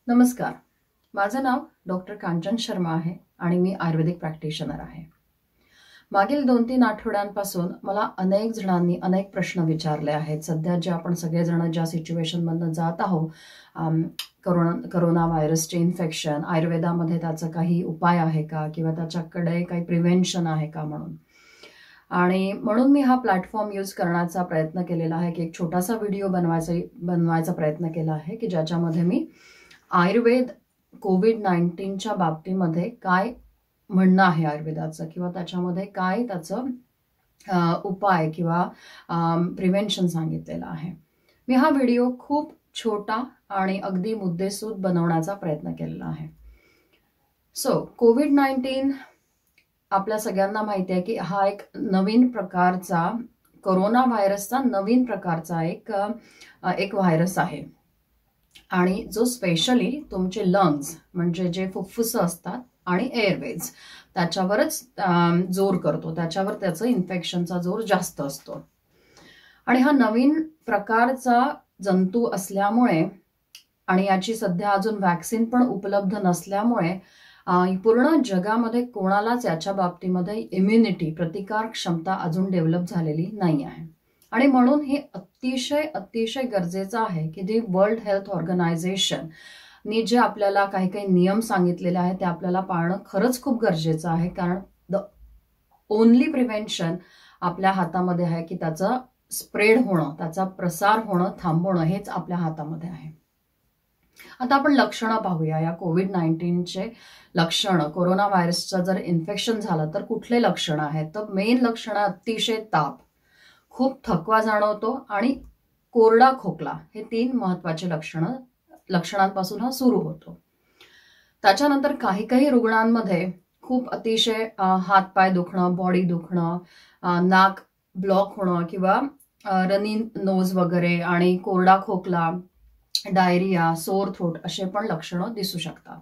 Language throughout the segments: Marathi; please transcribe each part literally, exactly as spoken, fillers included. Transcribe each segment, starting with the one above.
नमस्कार, माझं नाव डॉक्टर कांचन शर्मा आहे आणि मी आयुर्वेदिक प्रॅक्टिशनर आहे. मागील दोन तीन आठवड्यांपासून मला अनेक जणांनी अनेक प्रश्न विचारले आहेत. सध्या जे आपण सगळेजण ज्या सिच्युएशनमधनं जात आहोत, करोना करोना व्हायरसचे इन्फेक्शन, आयुर्वेदामध्ये त्याचा काही उपाय आहे का किंवा त्याच्याकडे काही प्रिव्हेन्शन आहे का म्हणून. आणि म्हणून मी हा प्लॅटफॉर्म यूज करण्याचा प्रयत्न केलेला आहे की एक छोटासा व्हिडिओ बनवायचा बनवायचा प्रयत्न केला आहे की ज्याच्यामध्ये मी आयुर्वेद कोविड नाईन्टीनच्या बाबतीमध्ये काय म्हणणं आहे आयुर्वेदाचं किंवा त्याच्यामध्ये काय त्याचं उपाय किंवा प्रिव्हेन्शन सांगितलेलं आहे. मी हा व्हिडिओ खूप छोटा आणि अगदी मुद्देसूद बनवण्याचा प्रयत्न केलेला आहे. सो कोविड नाईन्टीन आपल्या सगळ्यांना माहिती आहे की हा एक नवीन प्रकारचा कोरोना व्हायरसचा नवीन प्रकारचा एक एक व्हायरस आहे आणि जो स्पेशली तुमचे लंग्स म्हणजे जे फुफ्फुस असतात आणि एअरवेज त्याच्यावरच जोर करतो, त्याच्यावर त्याचं इन्फेक्शनचा जोर जास्त असतो. आणि हा नवीन प्रकारचा जंतू असल्यामुळे आणि याची सध्या अजून वॅक्सिन पण उपलब्ध नसल्यामुळे पूर्ण जगामध्ये कोणालाच याच्या बाबतीमध्ये इम्युनिटी प्रतिकार क्षमता अजून डेव्हलप झालेली नाही आहे. आणि म्हणून हे अतिशय अतिशय गरजेचं आहे की जे वर्ल्ड हेल्थ ऑर्गनायझेशन नी जे आपल्याला काही काही नियम सांगितलेले आहेत ते आपल्याला पाळणं खरंच खूप गरजेचं आहे. कारण द ओनली प्रिव्हेन्शन आपल्या हातामध्ये आहे की त्याचं स्प्रेड होणं, त्याचा प्रसार होणं थांबवणं हेच आपल्या हातामध्ये आहे. आता आपण लक्षणं पाहूया. या कोविड नाईन्टीनचे लक्षणं, कोरोना व्हायरसचं जर इन्फेक्शन झालं तर कुठले लक्षणं आहेत? तर मेन लक्षणं अतिशय ताप, खूप थकवा जाणवतो आणि कोरडा खोकला हे तीन महत्वाचे लक्षणं लक्षणांपासून हा सुरू होतो. त्याच्यानंतर काही काही रुग्णांमध्ये खूप अतिशय हातपाय दुखणं, बॉडी दुखणं, नाक ब्लॉक होणं किंवा रनी नोज वगैरे आणि कोरडा खोकला, डायरिया, सोर थ्रोट असे पण लक्षणं दिसू शकतात.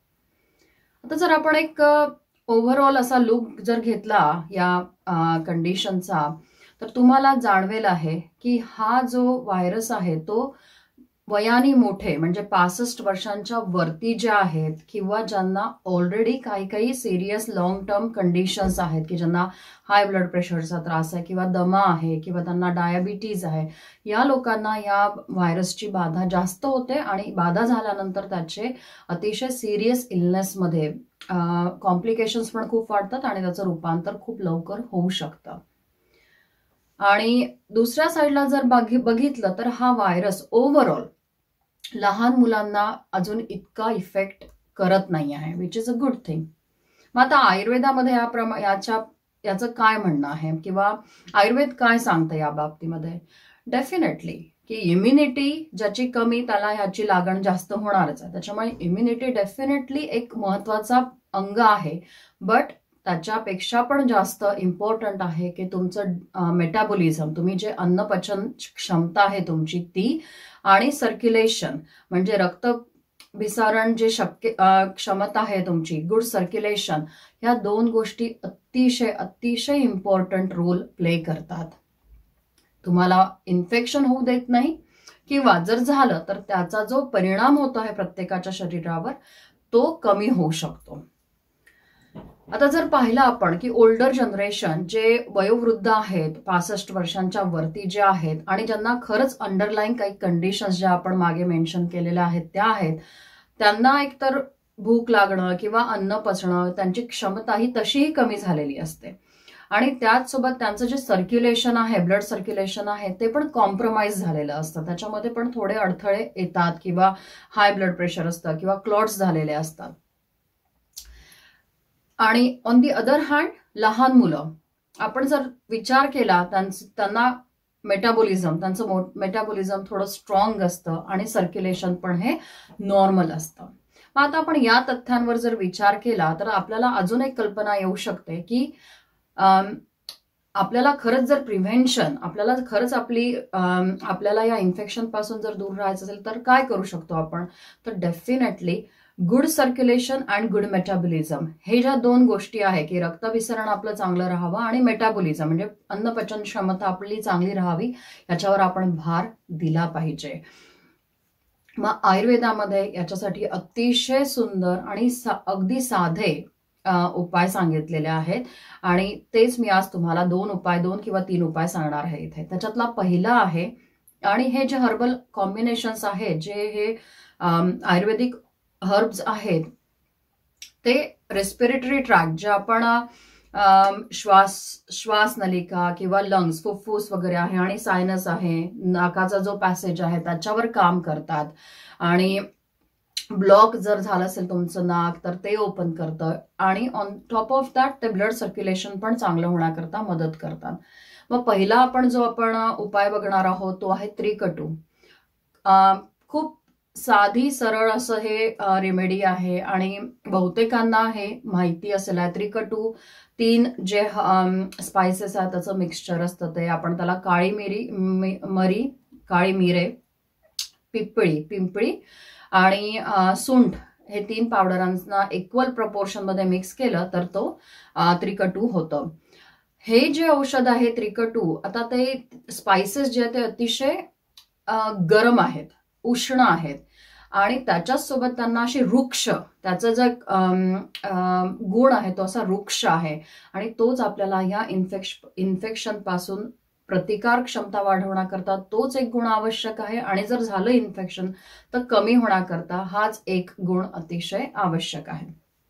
आता जर आपण एक ओव्हरऑल असा लुक जर घेतला या कंडिशनचा तर तुम्हाला जाणवेल आहे की हा जो व्हायरस आहे तो वयाने मोठे म्हणजे पासष्ट वर्षांच्या वरती ज्या आहेत किंवा ज्यांना ऑलरेडी काही काही सिरियस लॉंग टर्म कंडिशन्स आहेत की ज्यांना हाय ब्लड प्रेशरचा त्रास आहे किंवा दमा आहे किंवा त्यांना डायबिटीज आहे, या लोकांना या व्हायरसची बाधा जास्त होते आणि बाधा झाल्यानंतर त्याचे अतिशय सिरियस इलनेसमध्ये कॉम्प्लिकेशन्स पण खूप वाढतात आणि त्याचं रूपांतर खूप लवकर होऊ शकतं. आणि दुसऱ्या साईडला जर बघितलं तर हा व्हायरस ओव्हरऑल लहान मुलांना अजून इतका इफेक्ट करत नाही आहे, which is a good thing. मग आता आयुर्वेदामध्ये या प्रमा याच्या याचं काय म्हणणं आहे किंवा आयुर्वेद काय सांगतं या बाबतीमध्ये? डेफिनेटली की इम्युनिटी ज्याची कमी त्याला ह्याची लागण जास्त होणारच आहे. त्याच्यामुळे इम्युनिटी डेफिनेटली एक महत्वाचा अंग आहे, बट त्याच्यापेक्षा पण जास्त इम्पॉर्टंट आहे की तुमचं मेटाबॉलिझम, तुम्ही जे अन्नपचन क्षमता आहे तुमची ती, आणि सर्क्युलेशन म्हणजे रक्त भिसारण जे शक्य क्षमता आहे तुमची, गुड सर्क्युलेशन, ह्या दोन गोष्टी अतिशय अतिशय इम्पॉर्टंट रोल प्ले करतात. तुम्हाला इन्फेक्शन होऊ देत नाही किंवा जर झालं तर त्याचा जो परिणाम होतो आहे प्रत्येकाच्या शरीरावर तो कमी होऊ शकतो. आता जर पाहिलं आपण की ओल्डर जनरेशन जे वयोवृद्ध आहेत, पासष्ट वर्षांच्या वरती जे आहेत आणि ज्यांना खरंच अंडरलाईन काही कंडिशन्स ज्या आपण मागे मेन्शन केलेल्या आहेत त्या आहेत, त्यांना एकतर भूक लागणं किंवा अन्न पचणं, त्यांची क्षमता ही तशीही कमी झालेली असते आणि त्याचसोबत त्यांचं जे सर्क्युलेशन आहे, ब्लड सर्क्युलेशन आहे ते पण कॉम्प्रोमाइज झालेलं असतं. त्याच्यामध्ये पण थोडे अडथळे येतात किंवा हाय ब्लड प्रेशर असतं किंवा क्लॉट्स झालेले असतात. आणि ऑन दी अदर हँड लहान मुलं, आपण जर विचार केला त्यांना मेटाबॉलिझम त्यांचं मेटाबॉलिझम थोडं स्ट्रॉंग असतं आणि सर्क्युलेशन पण हे नॉर्मल असतं. मग आता आपण या तथ्यांवर जर विचार केला तर आपल्याला अजून एक कल्पना येऊ शकते की आपल्याला खरंच जर प्रिव्हेन्शन, आपल्याला खरंच आपली आपल्याला या इन्फेक्शन पासून जर दूर राहायचं असेल तर काय करू शकतो आपण? तर definitely good circulation and good metabolism हे ज्या दोन गोष्टी आहे की रक्तभिसरण आपलं चांगलं राहावं आणि मेटाबॉलिझम म्हणजे अन्नपचन क्षमता आपली चांगली राहावी, याच्यावर आपण भार दिला पाहिजे. मग आयुर्वेदामध्ये याच्यासाठी अतिशय सुंदर आणि सा, अगदी साधे उपाय सांगितलेले आहेत आणि तेच मी आज तुम्हाला दोन उपाय दोन किंवा तीन उपाय सांगणार आहे इथे. त्याच्यातला पहिला आहे, आणि हे जे हर्बल कॉम्बिनेशन्स आहेत, जे हे आयुर्वेदिक हर्ब्स आहेत, ते रेस्पिरेटरी ट्रॅक्ट, जे आपण श्वास श्वास नलिका किंवा लंग्स, फुफ्फुस वगैरे आहे आणि सायनस आहे, नाकाचा जो पॅसेज आहे त्याच्यावर काम करतात. आणि ब्लॉक जर झालं असेल तुमचं नाक तर ते ओपन करतं, आणि ऑन टॉप ऑफ दॅट ते ब्लड सर्क्युलेशन पण चांगलं होण्याकरता मदत करतात. मग पहिला आपण जो आपण उपाय बघणार आहोत तो आहे त्रिकटू. खूप साधी सरळ असं हे रेमेडी आहे आणि बहुतेकांना हे माहिती असेल. त्रिकटू तीन जे स्पायसेस आहेत त्याचं मिक्सचर असतं, ते आपण त्याला काळी मिरी मरी काळी मिरे, पिंपळी पिंपळी आणि सुंठ हे तीन पावडरांना इक्वल प्रपोर्शन मध्ये मिक्स केलं तर तो त्रिकटू होतं. हे जे औषध आहे त्रिकटू, आता ते स्पाइसेस जे ते अतिशय गरम आहेत, उष्ण आहेत, आणि त्याच्याच सोबत त्यांना अशी वृक्ष, त्याचा जो गुण आहे तो असा वृक्ष आहे, आणि तोच आपल्याला या इन्फेक्शन इन्फेक्शन पासून प्रतिकार क्षमता वाढवण्याकरता तोच एक गुण आवश्यक आहे. आणि जर झालं इन्फेक्शन तर कमी होण्याकरता हाच एक गुण अतिशय आवश्यक आहे.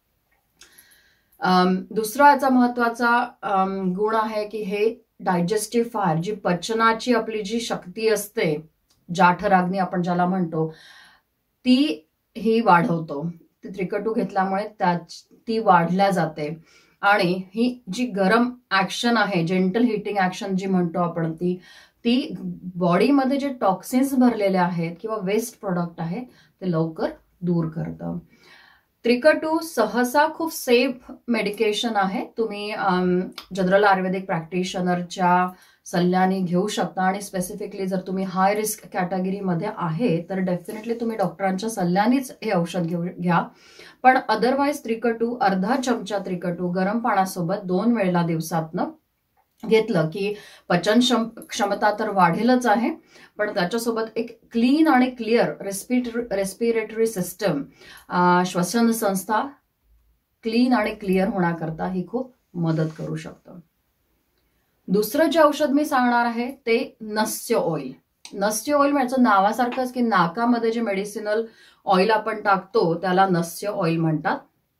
दुसरा याचा महत्वाचा गुण आहे की हे डायजेस्टिव्ह फायर, जी पचनाची आपली जी शक्ती असते, जाठराग्नी आपण ज्याला म्हणतो, ती ही वाढवतो. ती त्रिकटू घेतल्यामुळे त्या ती वाढल्या जाते. आणि ही जी गरम ऍक्शन आहे, जेंटल हिटिंग ऍक्शन जी म्हणतो आपण, ती ती बॉडीमध्ये जे टॉक्सिन्स भरलेले आहेत किंवा वेस्ट प्रोडक्ट आहे ते लवकर दूर करतं. त्रिकटू सहसा खूप सेफ मेडिकेशन आहे. तुम्ही जनरल आयुर्वेदिक प्रॅक्टिशनरच्या सल्ल्याने घेऊ शकता, आणि स्पेसिफिकली जर तुम्ही हाय रिस्क कॅटेगरीमध्ये आहे तर डेफिनेटली तुम्ही डॉक्टरांच्या सल्ल्यानेच हे औषध घेऊ घ्या. पण अदरवाईज त्रिकटू, अर्धा चमचा त्रिकटू गरम पाण्यासोबत दोन वेळेला दिवसातनं घेतलं की पचन क्षमता तर वाढेलच आहे, पण त्याच्यासोबत एक क्लीन आणि क्लिअर रेस्पिरेटरी रेस्पिरेटरी सिस्टम, श्वसन संस्था क्लीन आणि क्लिअर होण्याकरता ही खूप मदत करू शकतं. दुसरं जे औषध मी सांगणार आहे ते नस्य ऑइल. नस्य ऑइल म्हणजे नावासारखंच की नाकामध्ये जे मेडिसिनल ऑइल आपण टाकतो त्याला नस्य ऑइल म्हणतात.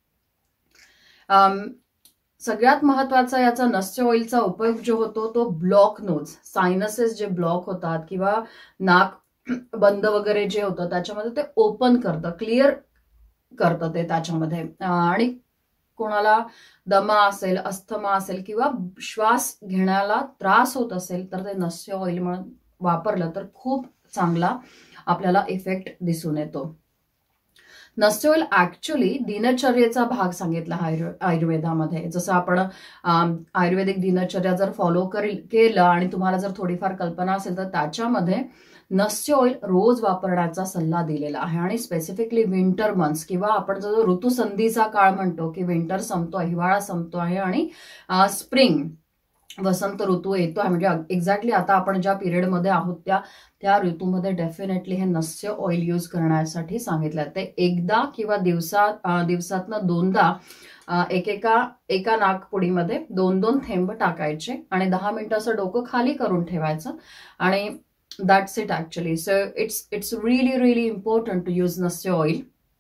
सगळ्यात महत्वाचा याचा नस्य ऑइलचा उपयोग जो होतो तो ब्लॉक नोज, सायनसेस जे ब्लॉक होतात किंवा नाक बंद वगैरे जे होतं त्याच्यामध्ये ते ओपन करतं, क्लिअर करतं ते त्याच्यामध्ये. आणि कोणाला दमा असेल, अस्थमा असेल किंवा श्वास घेण्याला त्रास होत असेल तर ते नस्य ऑइल म्हणून वापरलं तर खूप चांगला आपल्याला इफेक्ट दिसून येतो. नस्य ऑइल ऍक्च्युली दिनचर्येचा भाग सांगितला आयुर्वेदामध्ये. जसं आपण आयुर्वेदिक दिनचर्या जर फॉलो केलं आणि तुम्हाला जर थोडीफार कल्पना असेल तर त्याच्यामध्ये नस्य ऑइल रोज वापरण्याचा सल्ला दिलेला आहे. आणि स्पेसिफिकली विंटर मंथ्स किंवा आपण जो ऋतुसंधीचा काळ म्हणतो की विंटर संपतो, हिवाळा संपतो आहे आणि स्प्रिंग वसंत ऋतू येतो आहे, म्हणजे एक्झॅक्टली आता आपण ज्या पिरियडमध्ये आहोत त्या त्या ऋतूमध्ये डेफिनेटली हे नस्य ऑइल यूज करण्यासाठी सांगितलं. ते एकदा किंवा दिवसा दिवसातनं दोनदा एकेका एका नाकपुडीमध्ये दोन दोन थेंब टाकायचे आणि दहा मिनिटं असं डोकं खाली करून ठेवायचं, आणि that's it actually. So it's it's really really important to use नस्य ऑइल.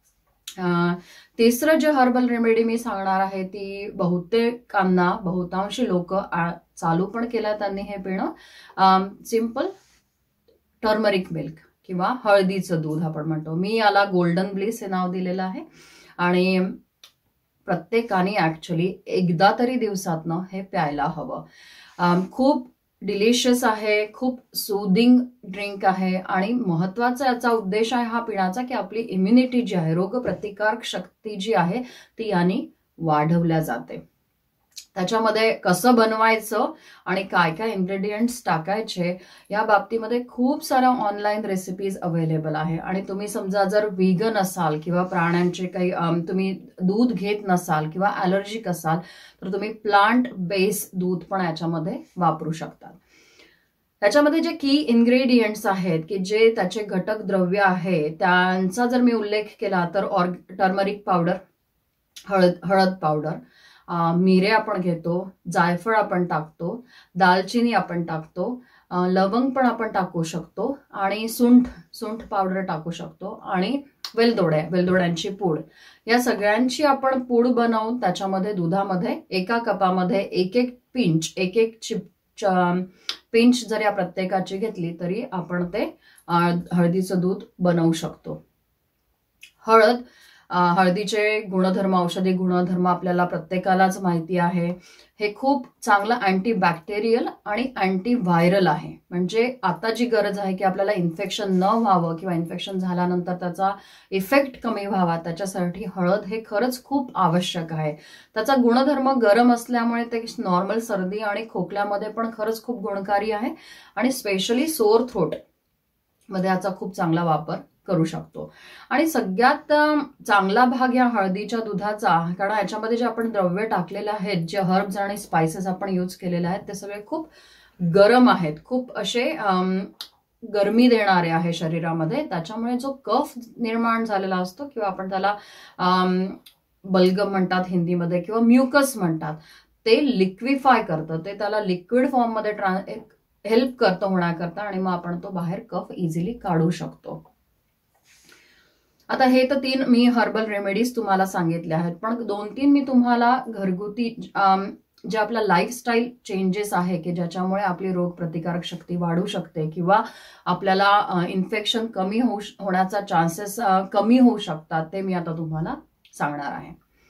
तिसरं जे हर्बल रेमेडी मी सांगणार आहे ती बहुतेकांना, बहुतांशी लोक चालू पण केलं त्यांनी हे पिणं. सिंपल टर्मरिक मिल्क किंवा हळदीचं दूध आपण म्हणतो. मी याला गोल्डन ब्लिस हे नाव दिलेलं आहे. आणि प्रत्येकाने ऍक्च्युली एकदा तरी दिवसातनं हे प्यायला हवं. खूप डिलिशियस आहे, खूप सुदिंग ड्रिंक आहे, आणि महत्वाचा याचा उद्देश आहे हा पिण्याचा की आपली इम्युनिटी जी आहे, रोगप्रतिकारक शक्ती जी आहे ती याने वाढवल्या जाते. त्याच्यामध्ये कसं बनवायचं आणि काय काय इन्ग्रेडियंट्स टाकायचे या बाबतीमध्ये खूप साऱ्या ऑनलाईन रेसिपीज अवेलेबल आहे. आणि तुम्ही समजा जर व्हीगन असाल किंवा प्राण्यांचे काही तुम्ही दूध घेत नसाल किंवा ॲलर्जिक असाल तर तुम्ही प्लांट बेस्ड दूध पण याच्यामध्ये वापरू शकता. ह्याच्यामध्ये जे की इन्ग्रेडियंट्स आहेत की जे त्याचे घटक द्रव्य आहे त्यांचा जर मी उल्लेख केला तर ऑर्ग टर्मरिक पावडर, हळद हळद पावडर, मिरे आपण घेतो, जायफळ आपण टाकतो, दालचिनी आपण टाकतो, लवंग पण आपण टाकू शकतो आणि सुंठ सुंठ पावडर टाकू शकतो आणि वेलदोड्या वेलदोड्यांची पूड, या सगळ्यांची आपण पूड बनवून त्याच्यामध्ये दुधामध्ये एका कपामध्ये एक एक पिंच एक एक चिप पिंच जर या प्रत्येकाची घेतली तरी आपण ते हळदीचं दूध बनवू शकतो. हळद हळदीचे गुणधर्म, औषधी गुणधर्म आपल्याला प्रत्येकालाच माहिती आहे. हे खूप चांगलं अँटीबॅक्टेरियल आणि अँटी व्हायरल आहे. म्हणजे आता जी गरज आहे की आपल्याला इन्फेक्शन न व्हावं किंवा इन्फेक्शन झाल्यानंतर त्याचा इफेक्ट कमी व्हावा, त्याच्यासाठी हळद हे खरंच खूप आवश्यक आहे. त्याचा गुणधर्म गरम असल्यामुळे ते नॉर्मल सर्दी आणि खोकल्यामध्ये पण खरंच खूप गुणकारी आहे आणि स्पेशली सोअर थ्रोट मध्ये याचा खूप चांगला वापर करू शकतो. आणि सगळ्यात चांगला भाग या हळदीच्या दुधाचा, कारण याच्यामध्ये जे आपण द्रव्य टाकलेले आहेत, जे हर्ब्स आणि स्पाइसेस आपण यूज केलेले आहेत ते सगळे खूप गरम आहेत, खूप असे गरमी देणारे आहे शरीरामध्ये. त्याच्यामुळे जो कफ निर्माण झालेला असतो किंवा आपण त्याला बल्गम म्हणतात हिंदीमध्ये किंवा म्युकस म्हणतात, ते लिक्विफाय करतं, ते त्याला लिक्विड फॉर्म मध्ये ट्रान्स हेल्प करतं होण्याकरता आणि मग आपण तो बाहेर कफ इझिली काढू शकतो. आता हे तर तीन मी हर्बल रेमेडीज तुम्हाला सांगितल्या आहेत, पण दोन तीन मी तुम्हाला घरगुती जे आपला लाईफस्टाईल चेंजेस आहे की ज्याच्यामुळे आपली रोग प्रतिकारक शक्ती वाढू शकते किंवा आपल्याला इन्फेक्शन कमी होऊ होण्याचा चान्सेस कमी होऊ शकतात, ते मी आता तुम्हाला सांगणार आहे.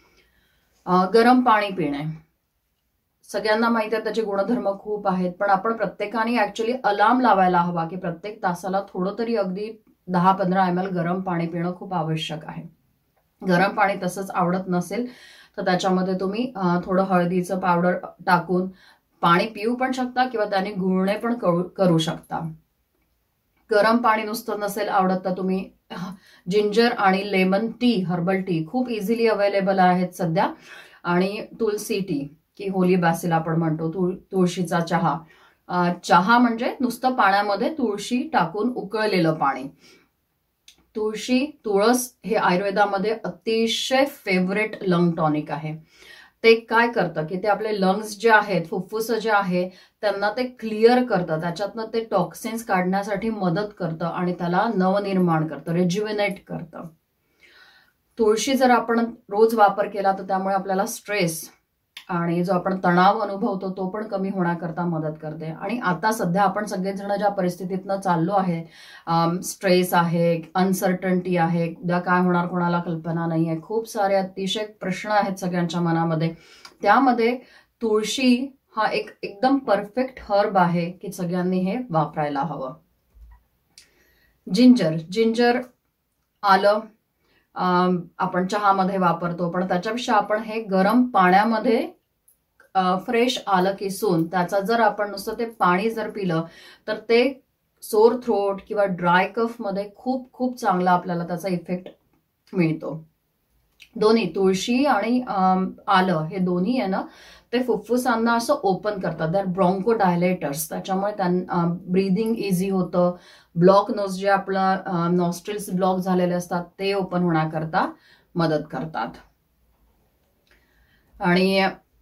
गरम पाणी पिणे, सगळ्यांना माहिती आहे त्याचे गुणधर्म खूप आहेत, पण आपण प्रत्येकाने ऍक्च्युली अलार्म लावायला हवा की प्रत्येक तासाला थोडं तरी अगदी दहा पंधरा एम एल गरम पाणी पिणं खूप आवश्यक आहे. गरम पाणी तसंच आवडत नसेल तर त्याच्यामध्ये तुम्ही थोडं हळदीचं पावडर टाकून पाणी पिऊ पण शकता किंवा त्याने गुळणे पण करू शकता. गरम पाणी नुसतं नसेल आवडत तर तुम्ही जिंजर आणि लेमन टी, हर्बल टी खूप इझिली अवेलेबल आहेत सध्या, आणि तुळसी टी की होली बॅसिल आपण म्हणतो, तुळ तुळशीचा चहा. चहा म्हणजे नुसतं पाण्यामध्ये तुळशी टाकून उकळलेलं पाणी. तुळशी, तुळस हे आयुर्वेदामध्ये अतिशय फेवरेट लंग टॉनिक आहे. ते काय करतं की ते आपले लंग्स जे आहेत, फुफ्फुस जे आहे, त्यांना ते क्लिअर करतं, त्याच्यातनं ते टॉक्सिन्स काढण्यासाठी मदत करतं आणि त्याला नवनिर्माण करतं, रेज्युविनेट करतं. तुळशी जर आपण रोज वापर केला तर त्यामुळे आपल्याला स्ट्रेस आणि जो आपण तणाव अनुभवतो तो पण कमी होण्याकरता मदत करते. आणि आता सध्या आपण सगळेजण ज्या परिस्थितीतनं चाललो आहे, स्ट्रेस आहे, अनसर्टन्टी आहे, उद्या काय होणार कोणाला कल्पना नाही आहे, खूप सारे अतिशय प्रश्न आहेत सगळ्यांच्या मनामध्ये, त्यामध्ये तुळशी हा एक एकदम परफेक्ट हर्ब आहे की सगळ्यांनी हे वापरायला हवं. जिंजर जिंजर आलं आपण चहामध्ये वापरतो, पण त्याच्यापेक्षा आपण हे गरम पाण्यामध्ये फ्रेश आलं किसून त्याचा जर आपण नुसतं ते पाणी जर पिलं तर ते सोर थ्रोट किंवा ड्राय कफ मध्ये खूप खूप चांगला आपल्याला त्याचा इफेक्ट मिळतो. दोन्ही तुळशी आणि आलं हे दोन्ही आहे ना, ते फुफ्फुसांना असं ओपन करतात, दॅट ब्रॉन्को डायलेटर्स, त्याच्यामुळे त्यांना ब्रीदिंग इझी होतं. ब्लॉक नोज जे आपला नॉस्ट्रिल्स ब्लॉक झालेले असतात ते ओपन होण्याकरता मदत करतात. आणि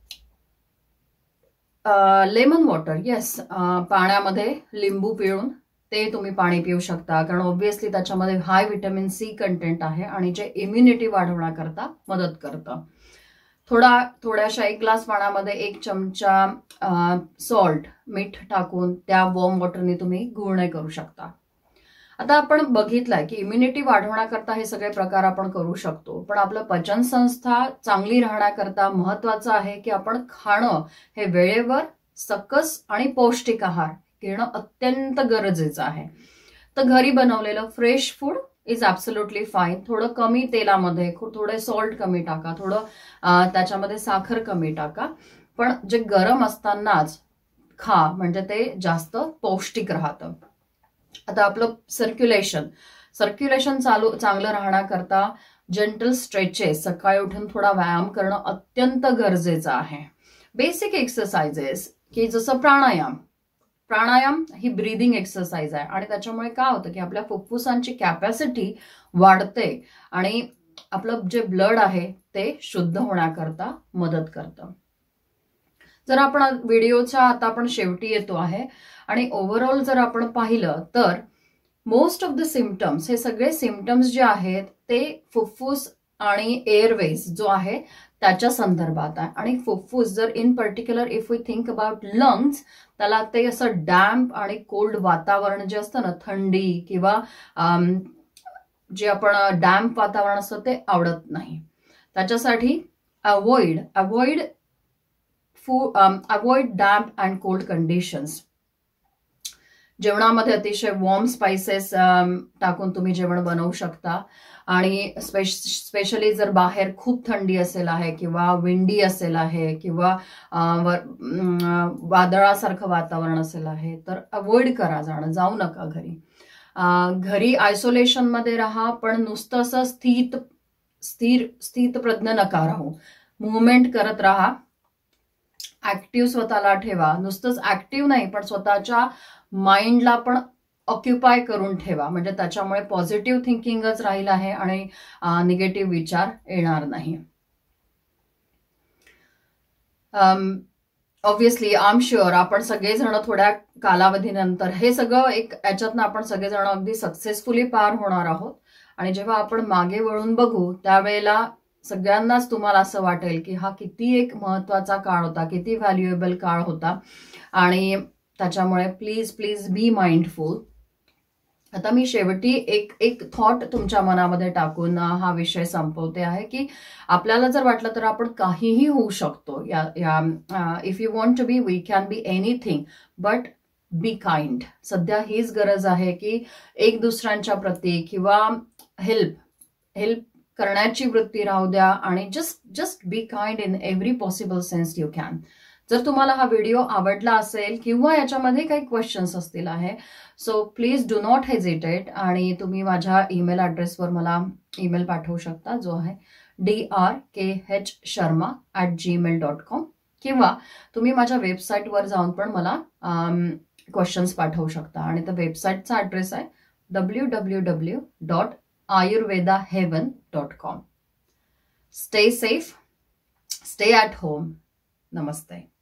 लेमन वॉटर, येस, पाण्यामध्ये लिंबू पिळून ते तुम्ही पाणी पिऊ शकता, कारण ऑब्व्हियसली त्याच्यामध्ये हाय व्हिटॅमिन सी कंटेंट आहे आणि जे इम्युनिटी वाढवण्याकरता मदत करतं. थोडा थोड्याशा एक ग्लास पाण्यामध्ये एक चमचा सॉल्ट, मीठ टाकून त्या वॉर्म वॉटरने तुम्ही गुळणे करू शकता. आता आपण बघितलंय की इम्युनिटी वाढवण्याकरता हे सगळे प्रकार आपण करू शकतो, पण आपलं पचन संस्था चांगली राहण्याकरता महत्वाचं आहे की आपण खाणं हे वेळेवर, सकस आणि पौष्टिक आहार घेणं अत्यंत गरजेचं आहे. तर घरी बनवलेलं fresh food is absolutely fine. थोडं कमी तेलामध्ये, थोडं सॉल्ट कमी टाका, थोडं त्याच्यामध्ये साखर कमी टाका, पण जे गरम असतानाच खा, म्हणजे ते जास्त पौष्टिक राहतं. आता आपलं सर्क्युलेशन सर्क्युलेशन चालू चांगलं राहण्याकरता जेंटल स्ट्रेचेस, सकाळी उठून थोडा व्यायाम करणं अत्यंत गरजेचं आहे. बेसिक एक्सरसाइजेस की जसं प्राणायाम प्राणायाम ही ब्रीदिंग एक्सरसाइज आहे आणि त्याच्यामुळे काय होतं की आपल्या फुफ्फुसांची कॅपॅसिटी वाढते आणि आपलं जे ब्लड आहे ते शुद्ध होण्याकरता मदत करतं. जर आपण व्हिडिओच्या आता आपण शेवटी येतो आहे आणि ओव्हरऑल जर आपण पाहिलं तर मोस्ट ऑफ द सिम्पटम्स, हे सगळे सिम्पटम्स जे आहेत ते फुफ्फुस आणि एअरवेज जो आहे त्याच्या संदर्भात आहे. आणि फुफ्फुस जर in particular if we think about lungs, त्याला ते असं डॅम्प आणि कोल्ड वातावरण जे असतं ना, थंडी किंवा जे आपण डॅम्प वातावरण असतं ते आवडत नाही. त्याच्यासाठी avoid avoid food avoid damp and cold conditions. जेवणामध्ये अतिशय वॉर्म स्पाइसेस टाकून तुम्ही जेवण बनवू शकता. आणि स्पेशली जर बाहेर खूप थंडी असेल आहे किंवा विंडी असेल आहे किंवा वादळासारखं वातावरण असेल आहे तर अवॉइड करा जाणं, जाऊ नका घरी. घरी आयसोलेशन मध्ये राहा, पण नुसतं असं स्थित स्थिर स्थित प्रज्ञ नका राहू. मुवमेंट करत राहा, ऍक्टिव्ह स्वतःला ठेवा. नुसतंच ऍक्टिव्ह नाही पण स्वतःच्या माइंडला पण ऑक्युपाय करून ठेवा, म्हणजे त्याच्यामुळे पॉझिटिव्ह थिंकिंगच राहील आहे आणि निगेटिव्ह विचार येणार नाही. ऑब्व्हियसली आय एम शुअर आपण सगळेजण थोड्या कालावधीनंतर हे सगळं एक याच्यातनं आपण सगळेजण अगदी सक्सेसफुली पार होणार आहोत. आणि जेव्हा आपण मागे वळून बघू त्यावेळेला सगळ्यांनाच तुम्हाला असं वाटेल की हा किती एक महत्वाचा काळ होता, किती व्हॅल्युएबल काळ होता. आणि त्याच्यामुळे प्लीज प्लीज बी माइंडफुल. आता मी शेवटी एक एक थॉट तुमच्या मनामध्ये टाकून हा विषय संपवते आहे की आपल्याला जर वाटलं तर आपण काहीही होऊ शकतो. या if you want to be we can be anything, but be kind. सध्या हीच गरज आहे की एक दुसऱ्यांच्या प्रती किंवा हेल्प हेल्प करण्याची वृत्ती राहू द्या आणि just just be kind in every possible sense you can. जर तुम्हाला हा व्हिडिओ आवडला असेल किंवा याच्यामध्ये काही क्वेश्चन्स असतील आहे so please do not hesitate आणि तुम्ही माझ्या ईमेल ॲड्रेसवर मला ईमेल पाठवू शकता जो आहे D R K H Sharma at Gmail dot com किंवा तुम्ही माझ्या वेबसाईटवर जाऊन पण मला क्वेश्चन्स पाठवू शकता. आणि त्या वेबसाईटचा ॲड्रेस आहे W W W dot Ayurveda haven dot com. Stay safe, stay at home. Namaste.